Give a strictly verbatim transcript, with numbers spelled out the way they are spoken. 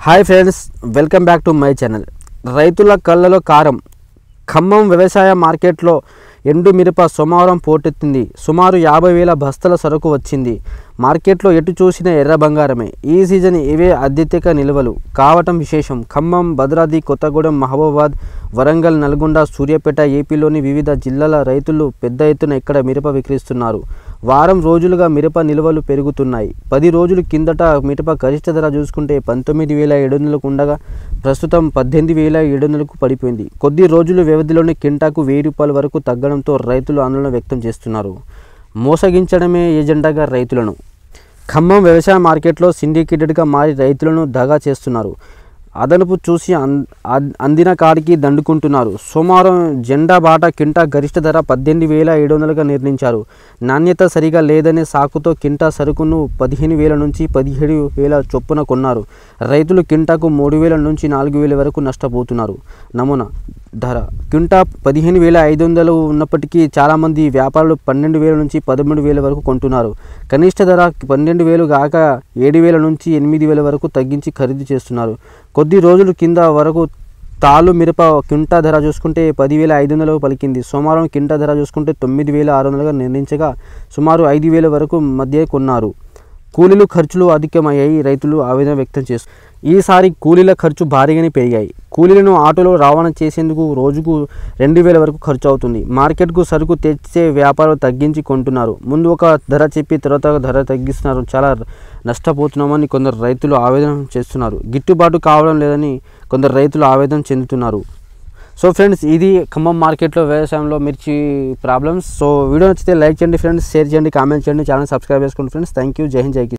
Hi friends, welcome back to my channel. రైతుల కళ్ళలో కారం. ఖమ్మం వ్యవసాయ మార్కెట్లో ఎండు మిరప సోమవారం పోటెత్తింది. సుమారు యాభై వేల బస్తాల సరుకు వచ్చింది. మార్కెట్లో ఎటు చూసిన ఎర్ర బంగారమే. ఈ సీజన్ ఇవే అత్యధిక నిల్వలు కావటం విశేషం. ఖమ్మం, భద్రాద్రి కొత్తగూడెం, మహబూబాబాద్, వరంగల్, నల్గొండ, సూర్యాపేట, ఏపీలోని వివిధ జిల్లాల రైతులు పెద్ద ఎత్తున ఇక్కడ మిరప విక్రయిస్తున్నారు. వారం రోజులుగా మిరప నిల్వలు పెరుగుతున్నాయి. పది రోజుల కిందట మిరప గరిష్ట ధర చూసుకుంటే పంతొమ్మిది వేల ఏడు వందలకు ఉండగా ప్రస్తుతం పద్దెనిమిది వేల ఏడు వందలకు పడిపోయింది. కొద్ది రోజుల వ్యవధిలోనే కింటాకు వెయ్యి రూపాయల వరకు తగ్గడంతో రైతులు ఆందోళన వ్యక్తం చేస్తున్నారు. మోసగించడమే ఎజెండాగా రైతులను. ఖమ్మం వ్యవసాయ మార్కెట్లో సిండికేటెడ్గా మారి రైతులను దగా చేస్తున్నారు. అదనపు చూసి అందిన కాడికి దండుకుంటున్నారు. సోమవారం జెండా బాట కింటా గరిష్ట ధర పద్దెనిమిది వేల ఏడు వందలుగా నిర్ణయించారు. నాణ్యత సరిగా లేదనే సాకుతో కింటా సరుకును పదిహేను వేల నుంచి పదిహేడు వేల చొప్పున కొన్నారు. రైతులు కింటాకు మూడు వేల నుంచి నాలుగు వేల వరకు నష్టపోతున్నారు. నమూనా ధర కింటా పదిహేను వేల ఐదు వందలు ఉన్నప్పటికీ చాలామంది వ్యాపారులు పన్నెండు వేల నుంచి పదమూడు వేల వరకు కొంటున్నారు. కనిష్ట ధర పన్నెండు వేలు కాక ఏడు వేల నుంచి ఎనిమిది వేల వరకు తగ్గించి ఖరీదు చేస్తున్నారు. కొద్ది రోజుల కింద వరకు తాలు మిరప కింటా ధర చూసుకుంటే పదివేల ఐదు వందలు పలికింది. సోమవారం కింటా ధర చూసుకుంటే తొమ్మిది వేల ఆరు వందలుగా నిర్ణయించగా సుమారు ఐదు వేల వరకు మధ్య కొన్నారు. కూలీలు ఖర్చులు అధికమయ్యాయి. రైతులు ఆవేదన వ్యక్తం చేస్తున్నారు. ఈసారి కూలీల ఖర్చు భారీగానే పెరిగాయి. కూలీలను ఆటోలో రవాణా చేసేందుకు రోజుకు రెండు వేల వరకు ఖర్చు అవుతుంది. మార్కెట్కు సరుకు తెచ్చే వ్యాపారులు తగ్గించి కొంటున్నారు. ముందు ఒక ధర చెప్పి తర్వాత ధర తగ్గిస్తున్నారు. చాలా నష్టపోతున్నామని కొందరు రైతులు ఆవేదన చేస్తున్నారు. గిట్టుబాటు కావడం లేదని కొందరు రైతులు ఆవేదన చెందుతున్నారు. సో ఫ్రెండ్స్, ఇది ఖమ్మం మార్కెట్లో వ్యవసాయంలో మిర్చి ప్రాబ్లమ్స్. సో వీడియో నచ్చితే లైక్ చేయండి ఫ్రెండ్స్, షేర్ చేయండి, కామెంట్ చేయండి, ఛానల్ సబ్స్క్రైబ్ చేసుకోండి ఫ్రెండ్స్. Thank you. జై హింద్, జై కిసాన్.